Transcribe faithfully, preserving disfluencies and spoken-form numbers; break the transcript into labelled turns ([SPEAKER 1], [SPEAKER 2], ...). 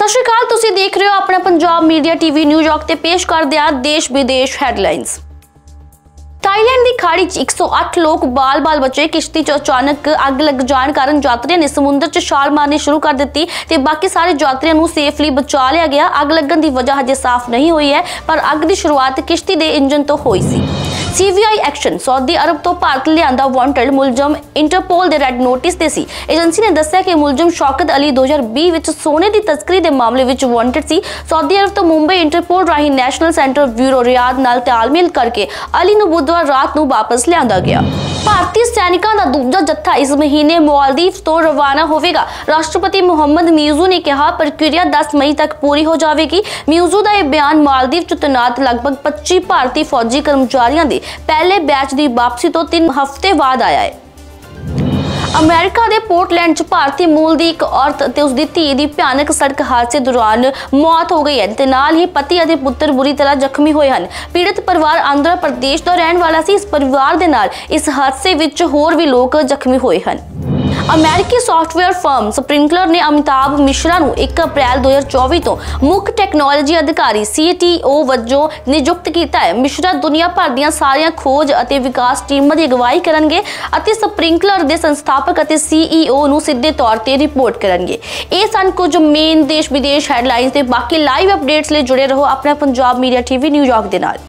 [SPEAKER 1] सत श्री अकाल, तुसीं देख रहे हो अपना पंजाब मीडिया टीवी न्यूयॉर्क ते पेश कर दिया देश विदेश हैडलाइंस। थाईलैंड की खाड़ी च एक सौ आठ लोग बाल बाल बचे। किश्ती च अचानक अग लग जाने कारण यात्रियों ने समुद्र च छाल मारनी शुरू कर दी ते बाकी सारे यात्रियों को सेफली बचा लिया गया। अग लगन की वजह हजे साफ नहीं हुई है, पर अग की शुरुआत किश्ती के इंजन तो हुई सी। सीबीआई एक्शन, सऊदी अरब तो भारत लियांदा वांटेड मुलजम इंटरपोल के रेड नोटिस ते सी। एजेंसी ने दस्सिया कि मुलजम शौकत अली दो हज़ार बीस विच सोने की तस्करी के मामले विच वांटेड सी। सऊदी अरब तो मुंबई इंटरपोल राही नेशनल सेंटर ब्यूरो रियाद नाल तालमेल करके अली नूं बुधवार रात नूं वापस लियांदा गया। भारतीय सैनिकों का दूजा जत्था इस महीने मालदीव तो रवाना होगा। राष्ट्रपति मोहम्मद मिर्जू ने कहा प्रक्रिया दस मई तक पूरी हो जाएगी। मिर्जू का यह बयान मालदीव च तैनात लगभग पच्चीस भारतीय फौजी कर्मचारियों के पहले बैच की वापसी तो तीन हफ्ते बाद आया है। अमेरिका के पोर्टलैंड च भारतीय मूल की एक औरत ते उसकी धी की भयानक सड़क हादसे दौरान मौत हो गई है ते नाल ही पति और पुत्र बुरी तरह जख्मी हुए हैं। पीड़ित परिवार आंध्र प्रदेश का रहने वाला सी। इस परिवार के नाल इस हादसे विच होर भी लोग जख्मी हुए हैं। अमेरिकी सॉफ्टवेयर फर्म स्प्रिंकलर ने अमिताभ मिश्रा को एक अप्रैल दो हज़ार चौबीस तो मुख्य टैक्नोलॉजी अधिकारी सी टी ओ वजों नियुक्त किया है। मिश्रा दुनिया भर दी सारिया खोज और विकास टीमों की अगवाई करेंगे और स्प्रिंकलर के संस्थापक और सी ई ओ नूं सीधे तौर पर रिपोर्ट करेंगे। ये सन कुछ मेन देश विदेश हैडलाइंस। बाकी लाइव अपडेट्स लिए जुड़े रहो अपना पंजाब मीडिया टीवी न्यूयॉर्क के नाल।